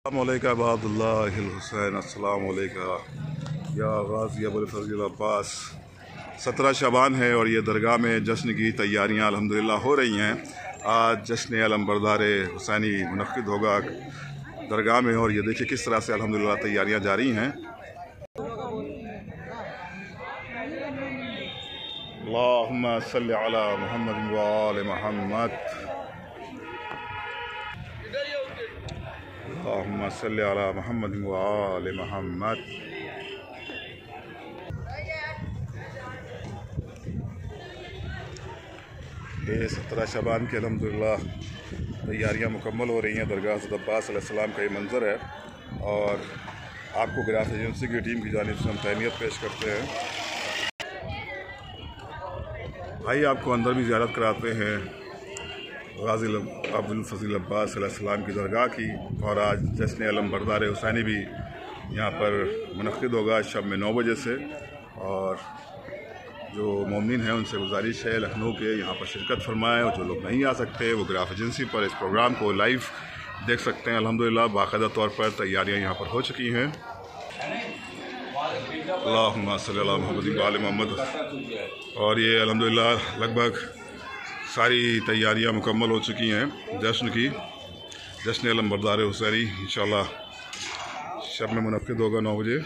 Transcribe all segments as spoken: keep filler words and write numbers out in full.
अस्सलामुअलैकुम अब्दुल्लाहिल हुसैन अस्सलामुअलैकुम या गाज़ी अबुल फज़ल अब्बास। सत्रह शबान है और ये दरगाह में जश्न की तैयारियां अल्हम्दुलिल्लाह हो रही हैं। आज जश्न अलमबरदार हुसैनी मुनक़्क़िद होगा दरगाह में और ये देखिए किस तरह से अल्हम्दुलिल्लाह तैयारियां जारी हैं। अल्लाहुम्मा सल्लि अला मुहम्मद व आले मुहम्मद, अल्लाहुम्मा सल्लि अला मुहम्मद व आले मुहम्मद। ये सत्रह शबान के अल्हम्दुलिल्लाह तैयारियां मुकम्मल हो रही हैं। दरगाह हज़रत अब्बास अलैहिस्सलाम का ये मंज़र है और आपको ग्राफ एजेंसी की टीम की जानिब से हम तहनीत पेश करते हैं। आइए आपको अंदर भी ज़ियारत कराते हैं गाज़ी अबुल फज़ल अब्बास अलैहिस्सलाम की दरगाह की। और आज जश्न अलमबरदार हुसैनी भी यहाँ पर मुनक़्क़िद होगा शब में नौ बजे से। और जो मोमिन हैं उनसे गुजारिश है लखनऊ के यहाँ पर शिरकत फरमाएँ और जो लोग नहीं आ सकते वो ग्राफ एजेंसी पर इस प्रोग्राम को लाइव देख सकते हैं। अल्हम्दुलिल्लाह बाकायदा तौर पर तैयारियाँ यहाँ पर हो चुकी हैं। अल्लाहुम्मा सल्ली अला मुहम्मद व आले मुहम्मद। और ये अल्हम्दुलिल्लाह लगभग सारी तैयारियां मुकम्मल हो चुकी हैं जश्न की। जश्न अलमबरदार हुसैनी इंशाअल्लाह शब में मुनक़्क़िद होगा नौ बजे।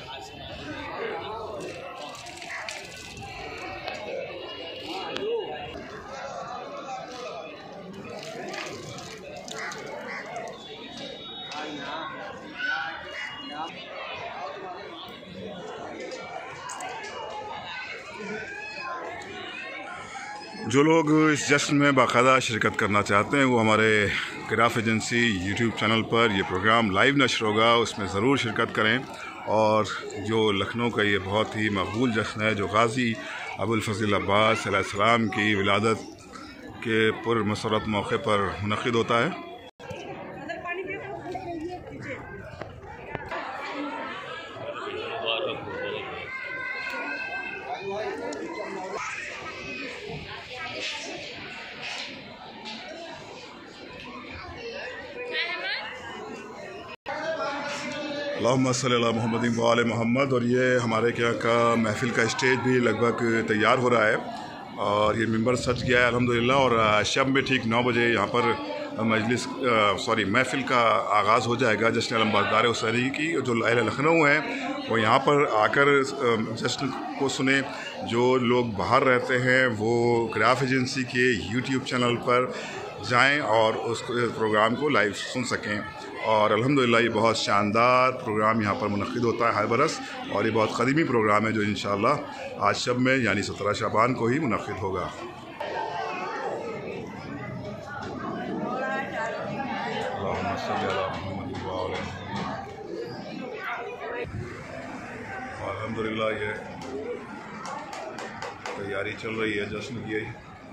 जो लोग इस जश्न में बाकायदा शिरकत करना चाहते हैं वो हमारे ग्राफ एजेंसी यूट्यूब चैनल पर ये प्रोग्राम लाइव नश्र होगा, उसमें ज़रूर शिरकत करें। और जो लखनऊ का ये बहुत ही मकबूल जश्न है जो गाज़ी अबुल फज़ल अब्बास अलैहिस्सलाम की विलादत के पुरमसरत मौके पर मुनक़्क़िद होता है। अल्लाहुम्मा सल्लि अला मुहम्मद व आले मुहम्मद। और ये हमारे यहाँ का महफ़िल का स्टेज भी लगभग तैयार हो रहा है और ये मिंबर सज गया है अल्हम्दुलिल्लाह। और शब में ठीक नौ बजे यहाँ पर मजलिस सॉरी महफ़िल का आगाज़ हो जाएगा जश्न अलमबरदार हुसैनी की। जो अहले लखनऊ हैं वो यहाँ पर आकर जश्न को सुने। जो लोग बाहर रहते हैं वो ग्राफ एजेंसी के यूट्यूब चैनल पर जाएं और उस प्रोग्राम को लाइव सुन सकें। और अल्हम्दुलिल्लाह ये बहुत शानदार प्रोग्राम यहाँ पर मुनक़्क़िद होता है हर बरस और ये बहुत क़दीमी प्रोग्राम है जो इंशाअल्लाह आज शब में यानी सत्रह शबान को ही मुनक़्क़िद होगा। अल्हम्दुलिल्लाह ये तैयारी चल रही है जश्न की।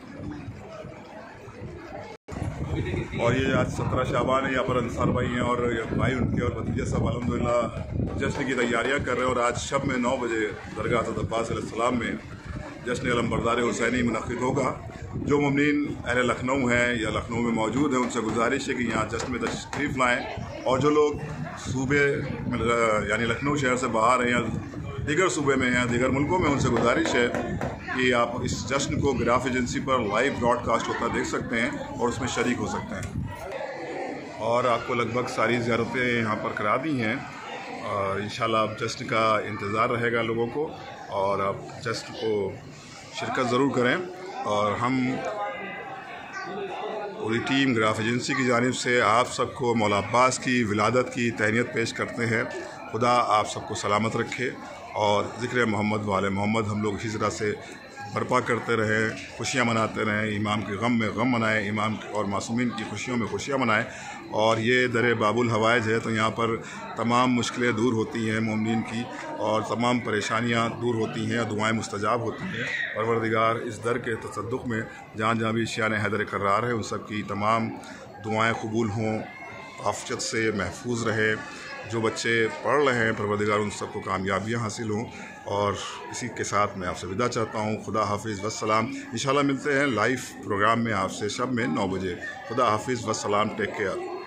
और ये आज सत्रह शाबान है, यहाँ पर अंसार भाई हैं और भाई उनके और भतीजे सब अल्हम्दुलिल्लाह जश्न की तैयारियां कर रहे हैं। और आज शब में नौ बजे दरगाह हज़रत अब्बास अलैहिस्सलाम में जश्न अलमबरदार हुसैनी मुनक़्क़िद होगा। जो मुमिनीन अहले लखनऊ हैं या लखनऊ में मौजूद हैं उनसे गुजारिश है कि यहाँ जश्न में तशरीफ़ लाएँ। और जो लोग सूबे यानी लखनऊ शहर से बाहर हैं या दीगर सूबे में हैं दीगर मुल्कों में उनसे गुजारिश है कि आप इस जश्न को ग्राफ एजेंसी पर लाइव ब्रॉडकास्ट होता देख सकते हैं और उसमें शरीक हो सकते हैं। और आपको लगभग सारी ज़ियारतें यहाँ पर करा दी हैं और इंशाल्लाह अब जश्न का इंतज़ार रहेगा लोगों को और आप जश्न को शिरकत ज़रूर करें। और हम पूरी टीम ग्राफ एजेंसी की जानिब से आप सबको मौला अब्बास की विलादत की तहनीत पेश करते हैं। खुदा आप सबको सलामत रखे और ज़िक्र मोहम्मद वाले मोहम्मद हम लोग इसी तरह से बर्पा करते रहें, खुशियाँ मनाते रहें, इमाम के गम में गम मनाएं, इमाम और मासूमीन की खुशियों में खुशियाँ मनाएं। और ये दर बाबुल हवाइज है तो यहाँ पर तमाम मुश्किलें दूर होती हैं मोमिनीन की और तमाम परेशानियाँ दूर होती हैं, दुआएं मुस्तजाब होती हैं। परवरदिगार इस दर के तसद्दुक़ में जहाँ जहाँ भी शान हैदर करार है उन सब की तमाम दुआएँ कबूल हों, आफ़ियत से महफूज रहे। जो बच्चे पढ़ रहे हैं परवरदिगार उन सबको कामयाबियाँ हासिल हों। और इसी के साथ मैं आपसे विदा चाहता हूँ। खुदा हाफिज़ वस्सलाम। इंशाल्लाह मिलते हैं लाइव प्रोग्राम में आपसे शब में नौ बजे। खुदा हाफिज़ वस्सलाम। Take care.